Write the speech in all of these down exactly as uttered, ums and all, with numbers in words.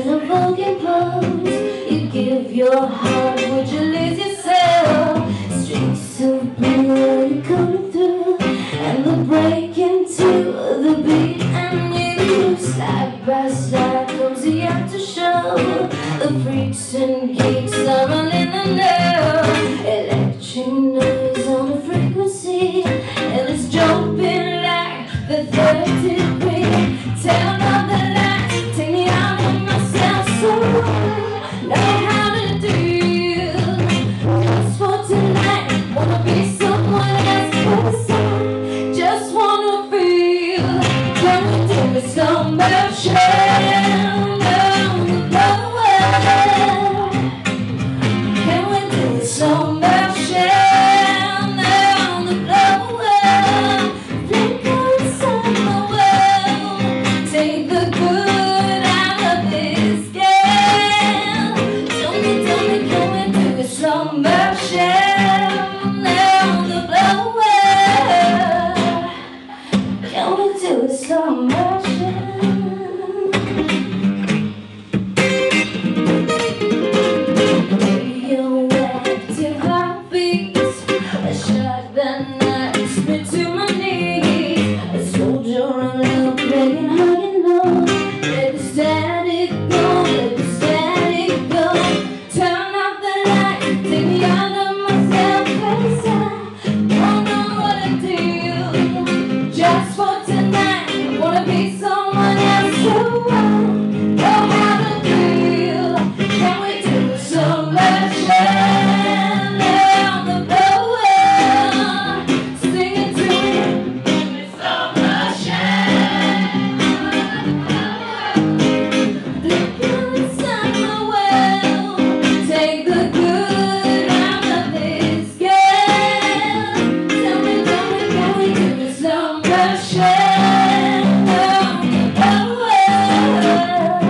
a broken pose. You give your heart, would you lose yourself? Streets of blue coming through, and the break into the beat, and you side by side comes the after show. The freaks and geeks are running the know. Electric noise on the frequency, and it's jumping like the third degree. Turn off the lights, take me out of myself, so I know how to deal. Just for tonight, wanna be someone else for the sun. Just wanna feel, can we do it slow motion down the blower? Can we do it slow motion down the blower? Flicker inside my world, take the good out of this game. Tell me, tell me, can we do it slow motion down the blower? Can we do it slow motion? Radioactive heartbeats, a shot that knocks me to my knees. A soldier on love, begging hard and low. Let the static go, let the static go. Turn off the light, take me out of myself, 'cause I don't know what to do. Just for tonight, wanna be someone else, so I know how to feel. Can we do so much down the blower? Sing it to me, so much. Flicker inside my world, take the good out of this game. Tell me, tell me, can we do it slow motion down the blower?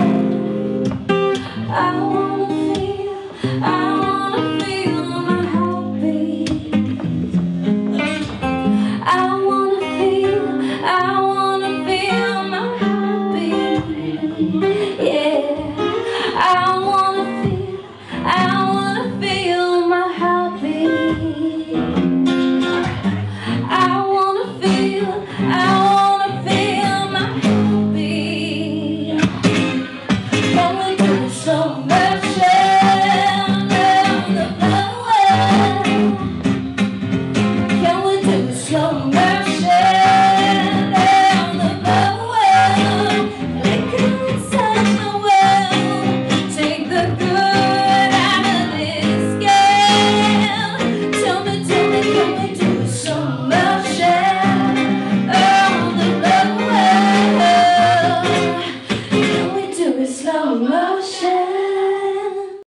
I wanna feel, I wanna feel my heartbeat. I wanna feel, I wanna feel my heartbeat. Yeah, I wanna feel, I wanna feel my heartbeat. I wanna feel, I wanna feel my heartbeat. Can we do it slow motion down the blower? Can we do it slow motion?